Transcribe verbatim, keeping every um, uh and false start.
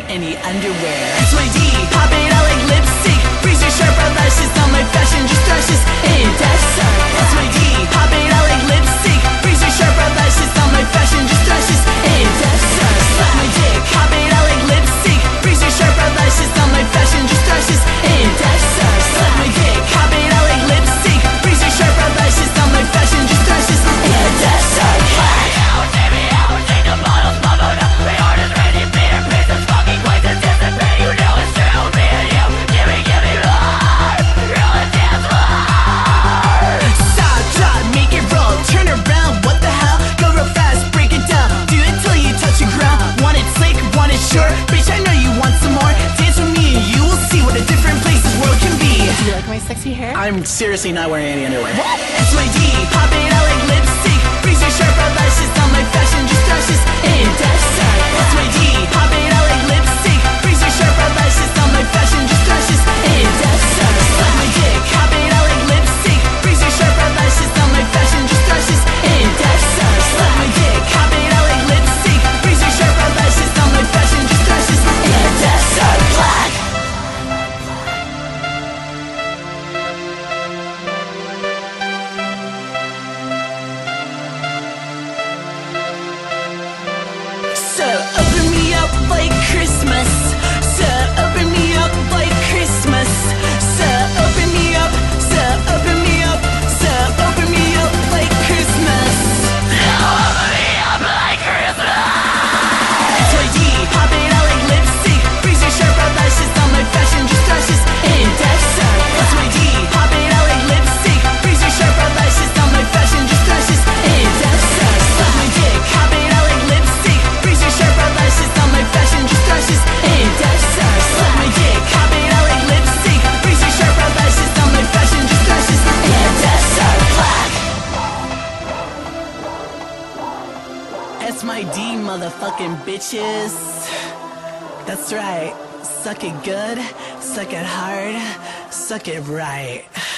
any underwear. S Y D, pop it out like lipstick. Razor sharp eyelashes on my fashion, just thrashes in death suck. S Y D, pop it out like lipstick. Razor sharp eyelashes on my fashion, just thrashes in death suck. Suck my dick, pop it out like lipstick. Razor sharp eyelashes on my fashion, just thrashes in death suck. Suck my dick, pop it out like lipstick. Razor sharp eyelashes on my fashion, just thrashes in death suck. Sexy hair? I'm seriously not wearing any underwear. What? S Y D, pop it out like lipstick. Razor sharp eyelashes on my fashion, just thrashes in death suck. S Y D, pop it out like lipstick. Razor sharp eyelashes on my fashion, just thrashes in death suck. Suck my dick, pop it out like lipstick. Razor sharp eyelashes on my fashion, just thrashes in death suck. Suck my dick, pop it out like lipstick. Razor sharp eyelashes on my fashion, just thrashes in death suck. Black. So open me up like Christmas. So open me up like Christmas. So open me up. So open me up. So open me up like Christmas. So open me up like Christmas. S Y D, pop it out like lipstick. Razor sharp eyelashes on my fashion, just thrashes in death suck. S Y D, pop it out like lipstick. Razor sharp eyelashes on my fashion, just thrashes in death suck. Suck my dick, pop it out like lipstick. Razor sharp eyelashes on my fashion, just thrashes in death suck. Suck my dick, pop it out like lipstick. Razor sharp eyelashes on my fashion, just thrashes in death suck. Black. S Y D, motherfucking bitches. That's right. Suck it good, suck it hard, suck it right.